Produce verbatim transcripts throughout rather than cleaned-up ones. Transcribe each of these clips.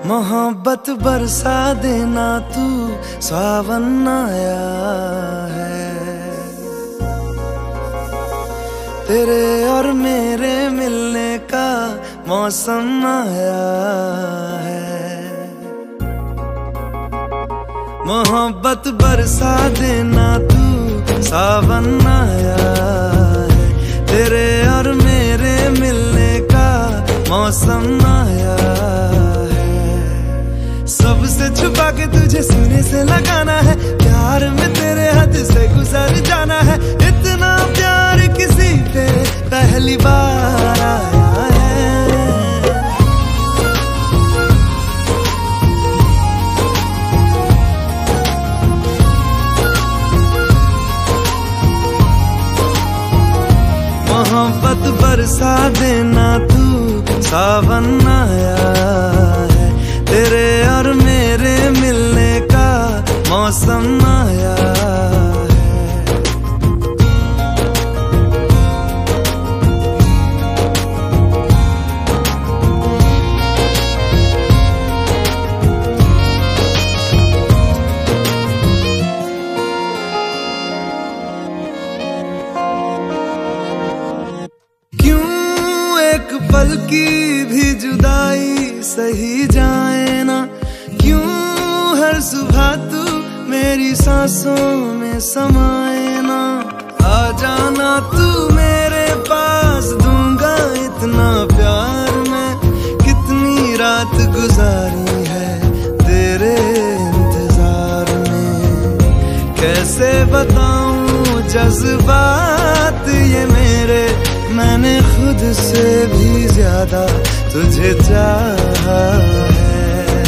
मोहब्बत बरसा देना तू, सावन आया है। तेरे और मेरे मिलने का मौसम आया है। मोहब्बत बरसा देना तू, सावन आया है। तेरे और मेरे मिलने का मौसम आया है। सबसे छुपा के तुझे सीने से लगाना है, प्यार में तेरे हद से गुजर जाना है। इतना प्यार किसी पे पहली बार आया है। मोहब्बत बरसा देना तू, सावन आया है। तेरे और मेरे मिलने का मौसम आया है। एक पल की भी जुदाई सही जाए ना, क्यों हर सुबह तू मेरी सांसों में समाए ना। आ जाना तू मेरे पास, दूंगा इतना प्यार मैं। कितनी रात गुजारी है तेरे इंतजार में, कैसे बताऊं जज्बात ये मेरे। मैंने खुद से भी ज्यादा तुझे चाहा है।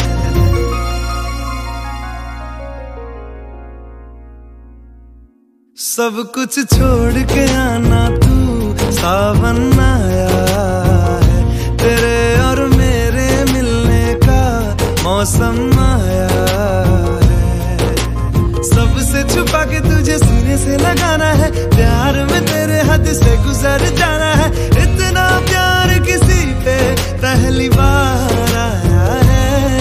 सब कुछ छोड़ के आना तू, सावन आया है। तेरे और मेरे मिलने का मौसम आया है। सबसे छुपा के तुझे सीने से लगाना है, प्यार में तेरे हद से गुजर जाना है। इतना प्यार किसी पे पहली बार आया है।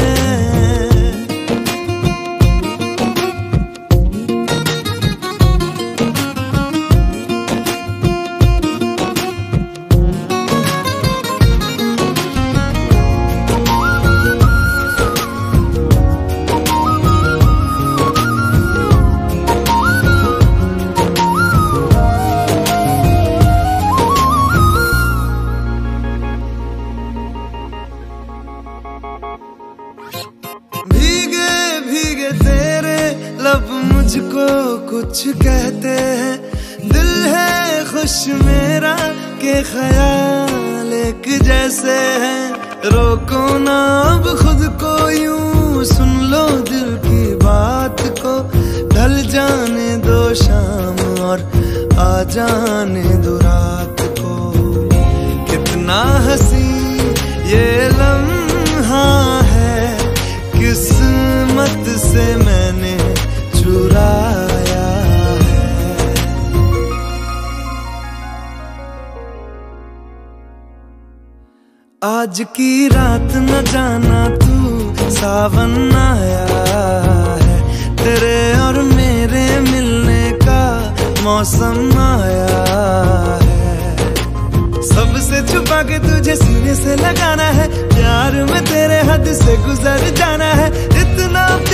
भीगे भीगे तेरे लब मुझको कुछ कहते हैं। दिल है खुश मेरा के ख्याल एक जैसे हैं। रोको ना अब खुद को यूं, सुन लो दिल की बात को। ढल जाने दो शाम और आ जाने दो रात को। कितना हंसी ये लम्हा है, किस्मत से मैंने चुराया है। आज की रात न जाना तू, सावन आया है। तेरे और मेरे मिलने का मौसम आया है। सबसे छुपा के तुझे सीने से लगाना है, प्यार में तेरे हद से गुजर जाना है। इतना